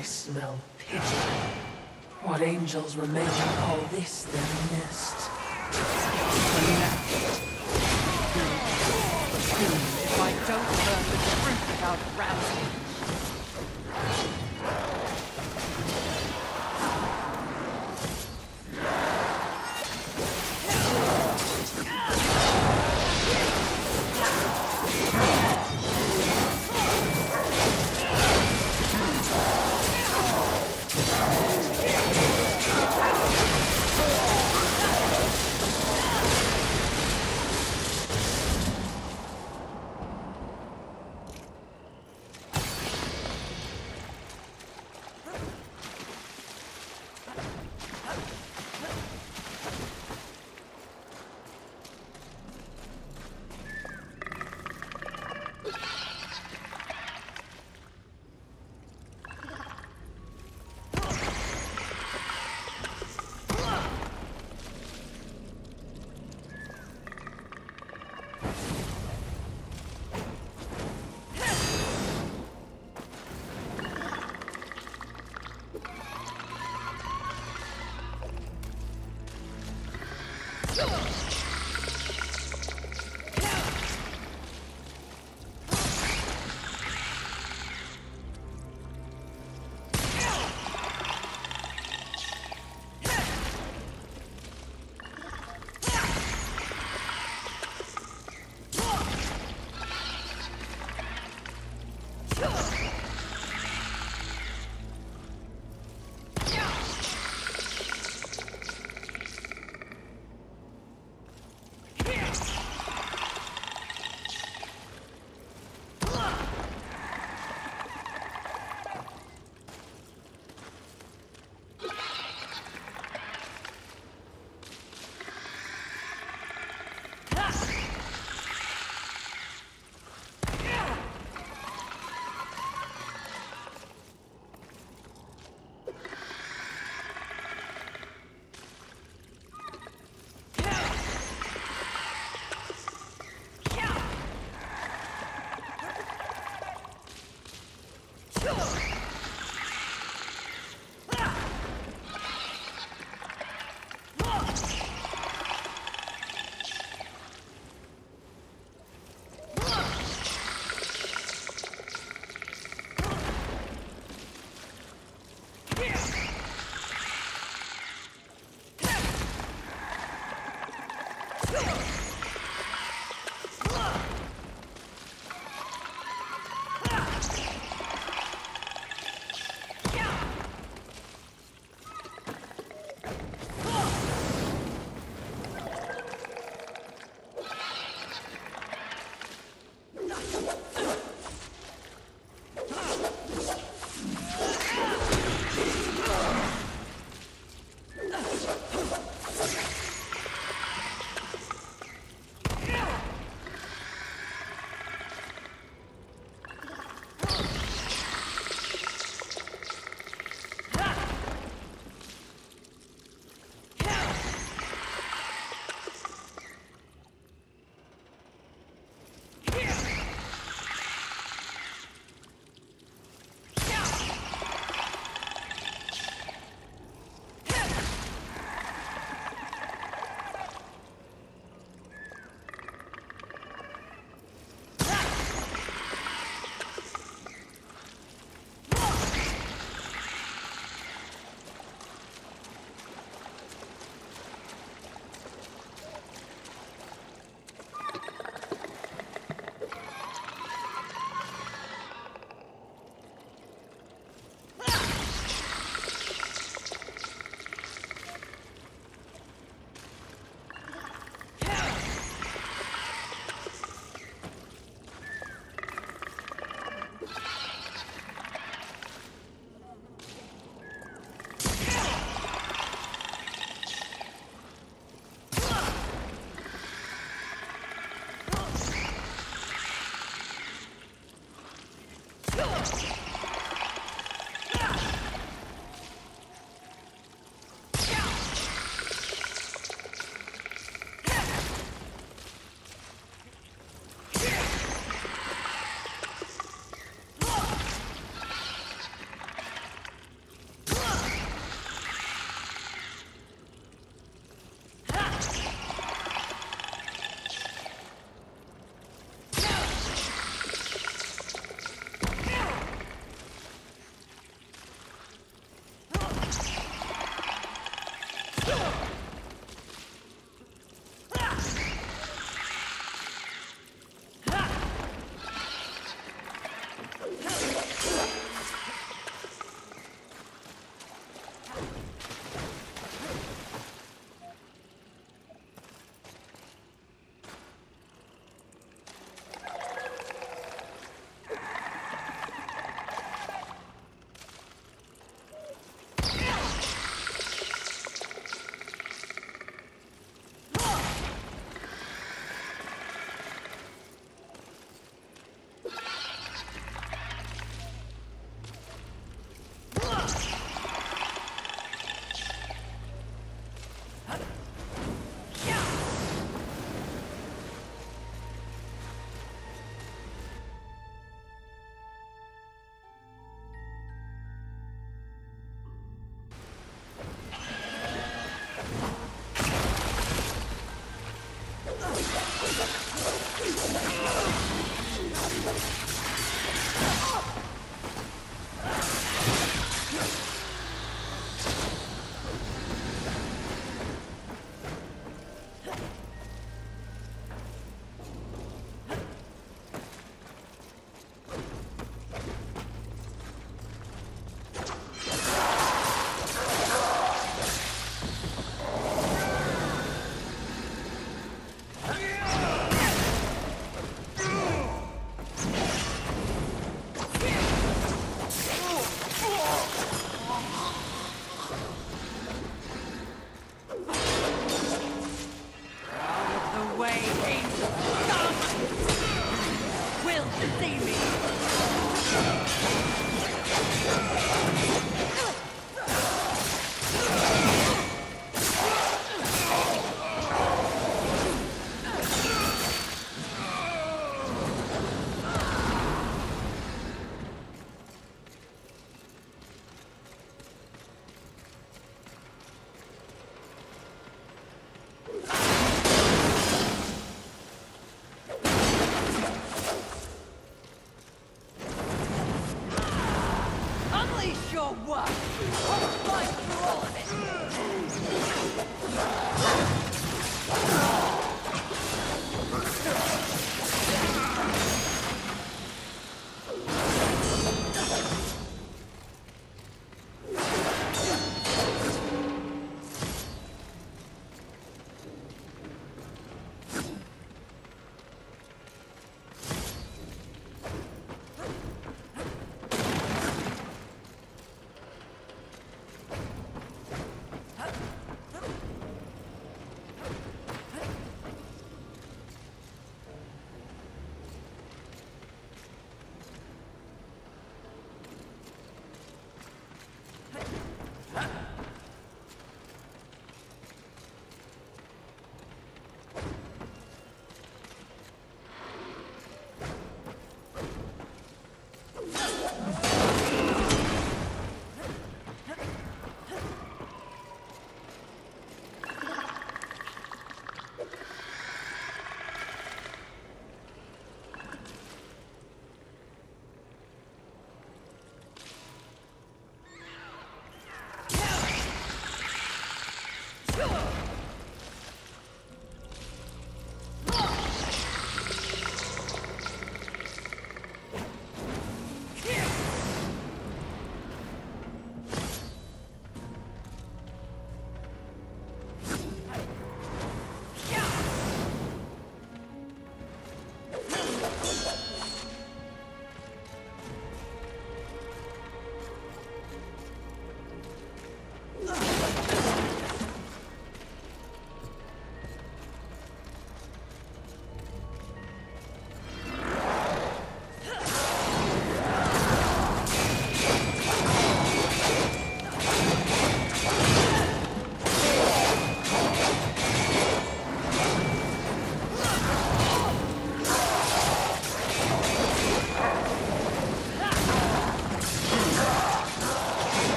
I smell pity. What angels remain call this their nest? If I don't learn the truth about Ramsay.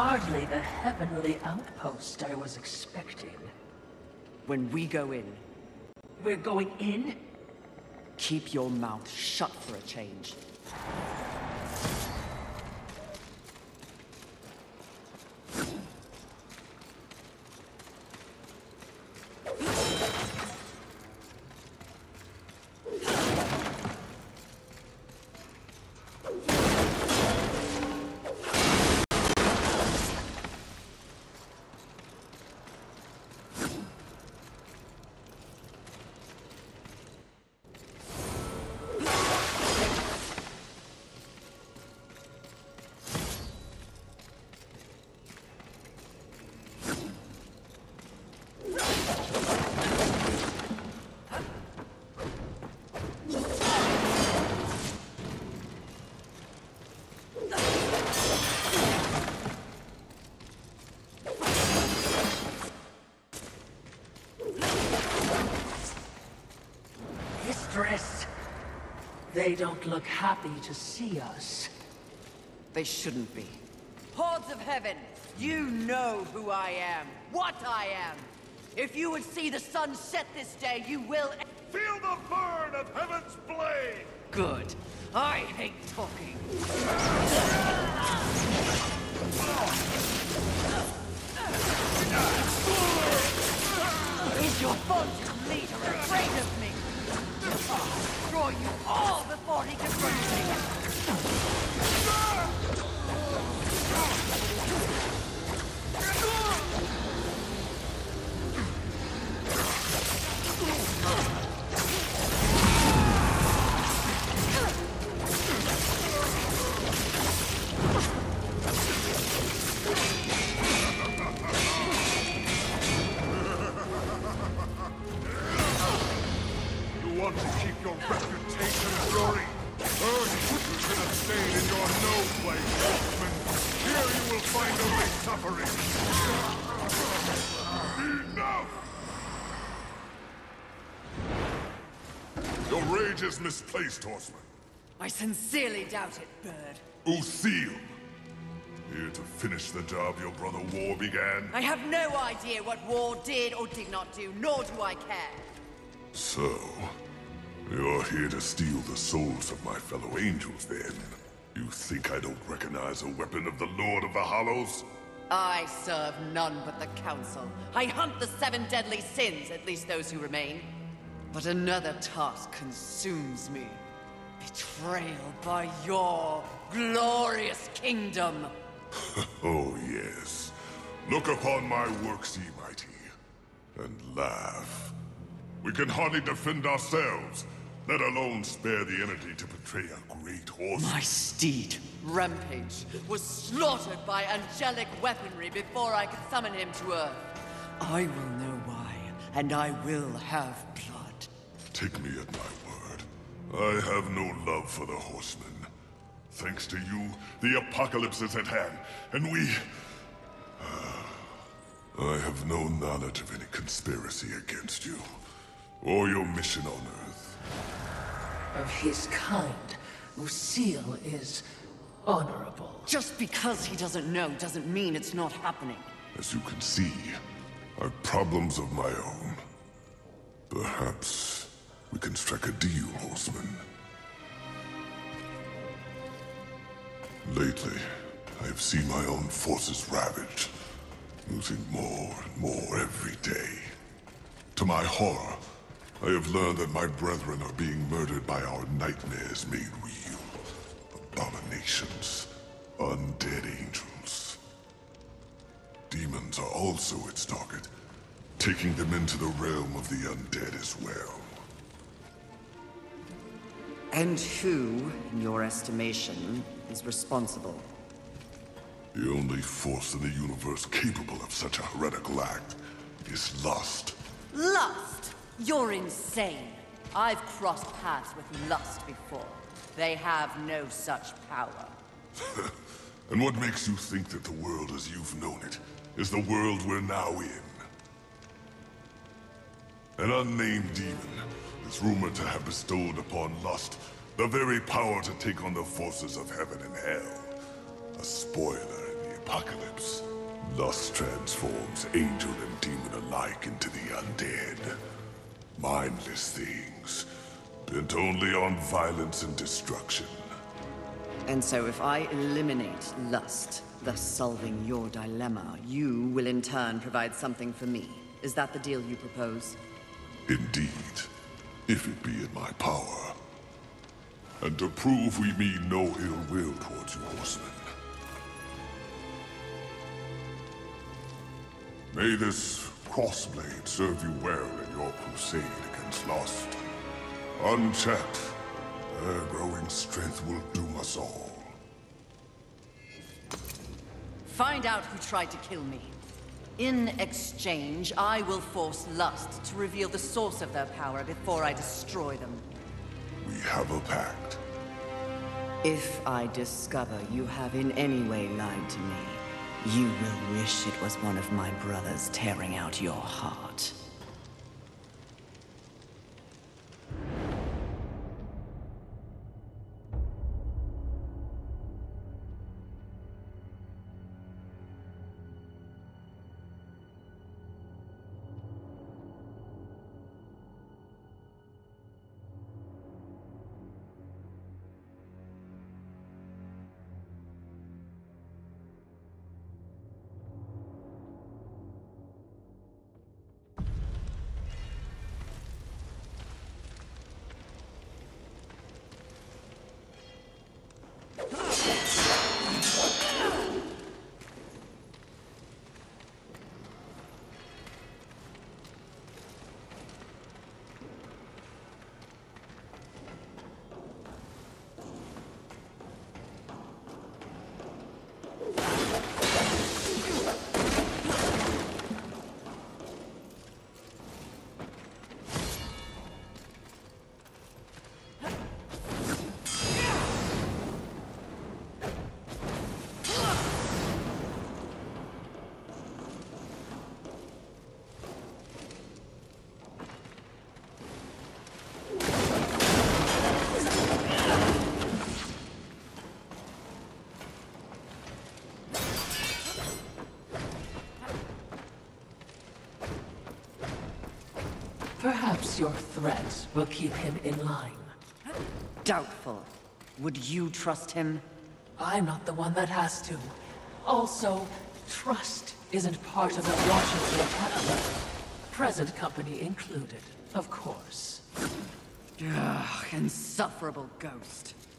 Hardly the heavenly outpost I was expecting. When we go in, We're going in? keep your mouth shut for a change. Mistress, they don't look happy to see us. They shouldn't be. Hordes of Heaven, you know who I am, what I am. If you would see the sun set this day, you will... Feel the burn of Heaven's blade! Good. I hate talking. Is your Vulture leader afraid of me? I'll destroy you all before he confronts me. You want to keep your reputation, Glory? Earth should have stayed in your no place, Horseman. Here you will find only suffering. Enough! Your rage is misplaced, Horseman. I sincerely doubt it, Bird. Usil, here to finish the job your brother War began. I have no idea what War did or did not do, nor do I care. So, you're here to steal the souls of my fellow angels, then? You think I don't recognize a weapon of the Lord of the Hollows? I serve none but the Council. I hunt the 7 deadly sins, at least those who remain. But another task consumes me. Betrayal by your glorious kingdom. Oh, yes. Look upon my works, ye mighty, and laugh. We can hardly defend ourselves, let alone spare the energy to betray a great horse. My steed, Rampage, was slaughtered by angelic weaponry before I could summon him to Earth. I will know why, and I will have blood. Take me at my word. I have no love for the horsemen. Thanks to you, the apocalypse is at hand, and we... I have no knowledge of any conspiracy against you, or your mission on Earth. Of his kind, Usil is honorable. Just because he doesn't know doesn't mean it's not happening. As you can see, I've problems of my own. Perhaps we can strike a deal, Horseman. Lately, I have seen my own forces ravaged, losing more and more every day. To my horror, I have learned that my brethren are being murdered by our nightmares made real. Abominations, undead angels. Demons are also its target, taking them into the realm of the undead as well. And who, in your estimation, is responsible? The only force in the universe capable of such a heretical act is lust. Lust? You're insane. I've crossed paths with Lust before. They have no such power. And what makes you think that the world as you've known it is the world we're now in? An unnamed demon is rumored to have bestowed upon Lust the very power to take on the forces of heaven and hell. A spoiler in the apocalypse, lust transforms angel and demon alike into the undead. Mindless things, bent only on violence and destruction. And so if I eliminate lust, thus solving your dilemma, you will in turn provide something for me. Is that the deal you propose? Indeed, if it be in my power. And to prove we mean no ill will towards you, horsemen. May this crossblade serve you well in your crusade against lust. Unchecked, their growing strength will doom us all. Find out who tried to kill me. In exchange, I will force Lust to reveal the source of their power before I destroy them. We have a pact. If I discover you have in any way lied to me, you will wish it was one of my brothers tearing out your heart. Perhaps your threat will keep him in line. Doubtful. Would you trust him? I'm not the one that has to. Also, trust isn't part of the Washington Academy. Present company included, of course. Ugh, insufferable ghost.